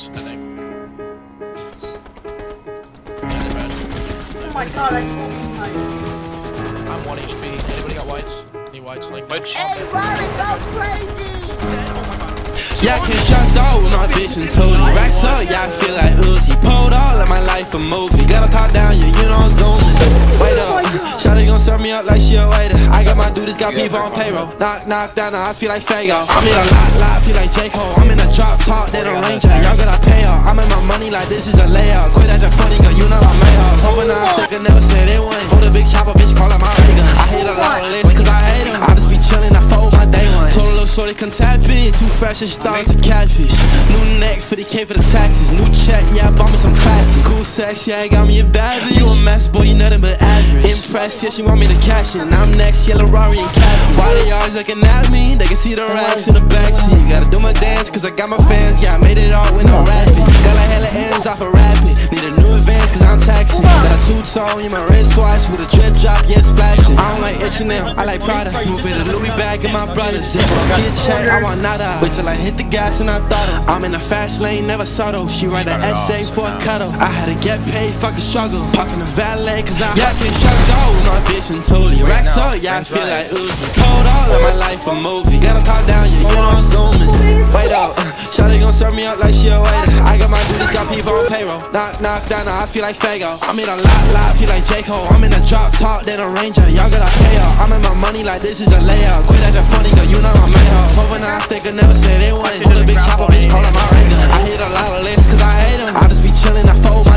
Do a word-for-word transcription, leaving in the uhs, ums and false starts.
whites, I think. Oh my god, I told you my. I'm one H P. Anybody got whites? Any whites? Like Which? Hey, Rory, go crazy! Yeah, I can't trust dog with my bitch and Tootie. Racks up, yeah, I feel like Uzi. Pulled all of my life a movie. Gotta talk down, yeah, you know I'm zooming. Wait up, Shawty gon' serve me up like she a waiter. I got my dudes, got people on payroll. Knock, knock down, I feel like Fago. I'm in a lot, lot, feel like J. Cole. I'm in a drop top, they don't range her. Y'all gotta pay her. I'm in my money like this is a layout. Quit at the funny, girl, you know I made her. Told her now I'm stuck, I never said it went. Hold a big chopper, bitch, call it my ray gun. I hate a lot of lists, cause I hate them. I just be chillin', I fold my day one. Told a little shorty, come tap in. Too fresh, and she thought it's a catfish. New neck, fifty K for the taxes. New check, yeah, I bought me some classics. Cool sex, yeah, I got me a bad bitch. You a mess, boy, you nothing but average. Impressed, yeah, she want me to cash in. I'm next, yellow Rari and Cabby. Why they always looking at me? They can see the racks in the backseat. Gotta do my dance, cause I got my fans. Yeah, I made it all with no rapping. Got like hella M's off a rapid. Need a new advance, cause I'm taxing. Got a two-tone in my wristwatch with a drip drop, yeah, it's flashing. I don't like H and M, I like Prada. Move in a Louis bag in my brothers. If I see a check, I want nada. Wait till I hit the gas and I thought of. I'm in a fast lane, never subtle. She write an essay for a cuddle. I had to get paid, fucking struggle. Parking the valet, cause I yeah, I can't shut dog with my bitch and Tootie. Racks up, yeah, I feel like Uzi. Told all of my life a movie. Gotta talk down, yeah, you know I'm zooming. Wait up, Shawty gon' serve me up like she a waiter. I got my dudes, got people on payroll. Knock, knock down, I feel like Fago. I'm in a lot, lot, feel like J. Cole. I'm in a drop top, then a ranger. Y'all gotta pay up. I'm in my money like this is a layout. Quit at the funny, girl, you know I'm made up. Over now, I think I never said it went. Hold a big chopper, bitch, call it my ray gun. I hit a lot of lists, cause I hate them. I just be chillin', I fold